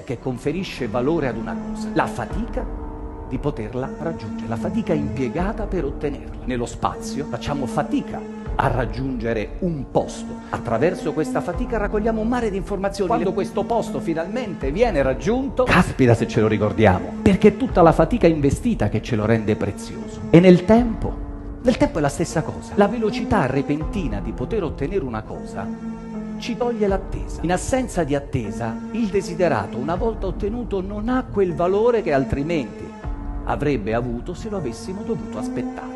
che conferisce valore ad una cosa? La fatica di poterla raggiungere, la fatica impiegata per ottenerla. Nello spazio facciamo fatica a raggiungere un posto. Attraverso questa fatica raccogliamo un mare di informazioni. Quando questo posto finalmente viene raggiunto, caspita se ce lo ricordiamo, perché è tutta la fatica investita che ce lo rende prezioso. E nel tempo è la stessa cosa. La velocità repentina di poter ottenere una cosa ci toglie l'attesa. In assenza di attesa, il desiderato, una volta ottenuto, non ha quel valore che altrimenti avrebbe avuto se lo avessimo dovuto aspettare.